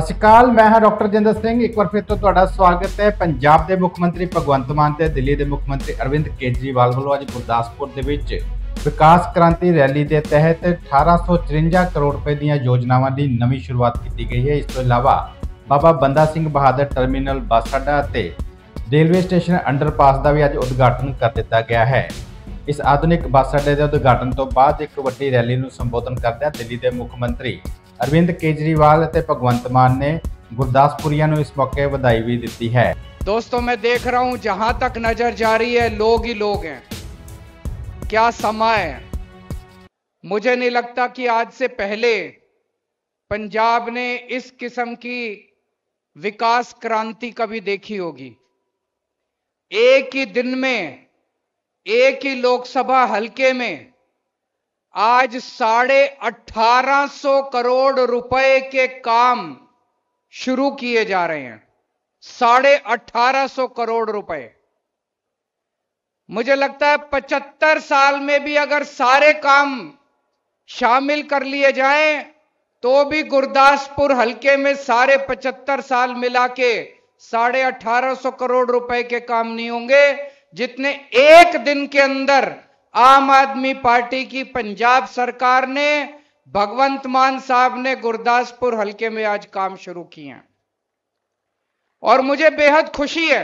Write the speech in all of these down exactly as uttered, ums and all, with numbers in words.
सत श्री अकाल, मैं हाँ डॉक्टर जिंदर सिंह। एक बार फिर तो तुहाडा स्वागत है। पंजाब के मुख्य मंत्री भगवंत मान ते दिल्ली के मुख्य मंत्री अरविंद केजरीवाल वालों अज गुरदासपुर दे विच विकास क्रांति रैली के तहत अठारह सौ चुरंजा करोड़ रुपए दी योजनावां की नवी शुरुआत की गई है। इस तो इलावा बाबा बंदा सिंह बहादुर टर्मिनल बस अड्डा ते रेलवे स्टेशन अंडरपास का भी अज उद्घाटन कर दिता गया है। इस आधुनिक बस अड्डे के उद्घाटन तो बाद एक वड्डी रैली नूं संबोधन करदे दिल्ली के मुख्य मंत्री अरविंद केजरीवाल ते भगवंत मान ने गुरदासपुरियां नूं इस मौके बधाई भी दी है। दोस्तों, मैं देख रहा हूं जहां तक नजर जा रही है लोग ही लोग हैं। क्या समा है। मुझे नहीं लगता कि आज से पहले पंजाब ने इस किस्म की विकास क्रांति कभी देखी होगी। एक ही दिन में एक ही लोकसभा हलके में आज साढ़े अठारह सौ करोड़ रुपए के काम शुरू किए जा रहे हैं। साढ़े अठारह सौ करोड़ रुपए। मुझे लगता है पचहत्तर साल में भी अगर सारे काम शामिल कर लिए जाएं तो भी गुरदासपुर हलके में सारे पचहत्तर साल मिला के साढ़े अठारह सौ करोड़ रुपए के काम नहीं होंगे जितने एक दिन के अंदर आम आदमी पार्टी की पंजाब सरकार ने, भगवंत मान साहब ने गुरदासपुर हलके में आज काम शुरू किए हैं। और मुझे बेहद खुशी है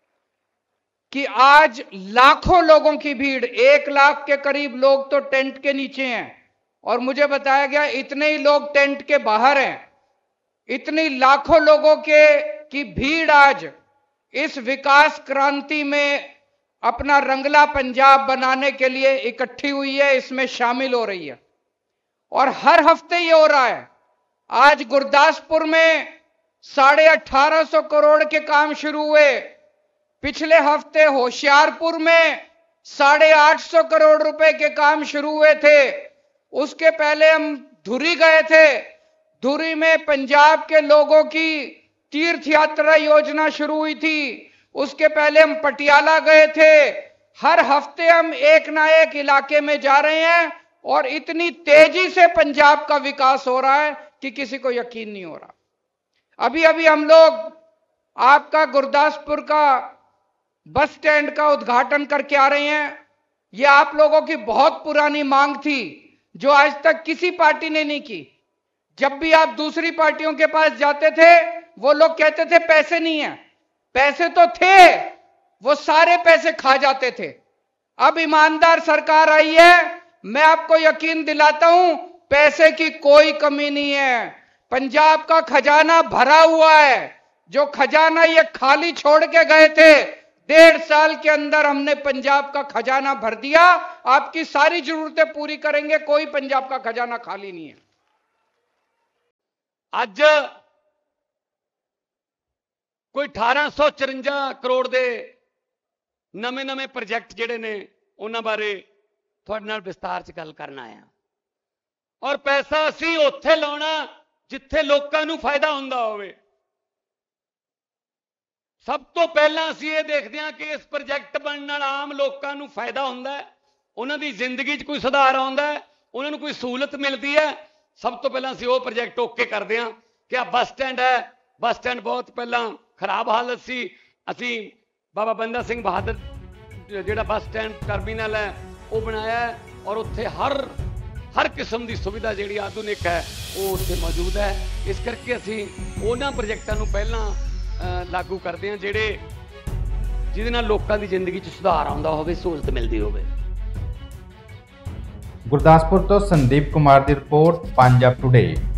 कि आज लाखों लोगों की भीड़, एक लाख के करीब लोग तो टेंट के नीचे हैं और मुझे बताया गया इतने ही लोग टेंट के बाहर हैं। इतनी लाखों लोगों के की भीड़ आज इस विकास क्रांति में अपना रंगला पंजाब बनाने के लिए इकट्ठी हुई है, इसमें शामिल हो रही है। और हर हफ्ते ये हो रहा है। आज गुरदासपुर में साढ़े अठारह सौ करोड़ के काम शुरू हुए। पिछले हफ्ते होशियारपुर में साढ़े आठ सौ करोड़ रुपए के काम शुरू हुए थे। उसके पहले हम धुरी गए थे। धुरी में पंजाब के लोगों की तीर्थ यात्रा योजना शुरू हुई थी। उसके पहले हम पटियाला गए थे। हर हफ्ते हम एक ना एक इलाके में जा रहे हैं और इतनी तेजी से पंजाब का विकास हो रहा है कि किसी को यकीन नहीं हो रहा। अभी अभी हम लोग आपका गुरदासपुर का बस स्टैंड का उद्घाटन करके आ रहे हैं। यह आप लोगों की बहुत पुरानी मांग थी जो आज तक किसी पार्टी ने नहीं की। जब भी आप दूसरी पार्टियों के पास जाते थे वो लोग कहते थे पैसे नहीं है। पैसे तो थे, वो सारे पैसे खा जाते थे। अब ईमानदार सरकार आई है, मैं आपको यकीन दिलाता हूं पैसे की कोई कमी नहीं है। पंजाब का खजाना भरा हुआ है। जो खजाना ये खाली छोड़ के गए थे, डेढ़ साल के अंदर हमने पंजाब का खजाना भर दिया। आपकी सारी जरूरतें पूरी करेंगे, कोई पंजाब का खजाना खाली नहीं है। आज कोई अठारह सौ चुरंजा करोड़ के नवे नवे प्रोजेक्ट जिहड़े ने उन्हां बारे तुहाडे नाल विस्तार च गल करना आया। और पैसा असीं उत्थे लाउणा जिथे लोकां नूं फायदा हुंदा होवे। सब तो पहलां असीं इह देखदे हां कि इस प्रोजेक्ट बनन नाल आम लोकां नूं फायदा हुंदा है, उन्हां दी जिंदगी च कोई सुधार आउंदा है, उन्हां नूं कोई सहूलत मिलदी है। सब तो पहलां असीं ओह प्रोजेक्ट ओके करदे हां कि आ बस स्टैंड है। बस स्टैंड बहुत पहलां खराब हालत सी। असी बाबा बंदा सिंह बहादुर जिहड़ा बस स्टैंड टर्मिनल है वो बनाया है और उत्थे हर हर किस्म की सुविधा जिहड़ी आधुनिक है वो उत्थे मौजूद है। इस करके असी उन्हां प्रोजेक्टां नूं पहलां लागू करदे हां जिहड़े जिहदे नाल लोकां दी जिंदगी च सुधार आउंदा होवे, सहूलत मिलदी होवे। गुरदासपुर तो संदीप कुमार की रिपोर्ट, पंजाब टुडे।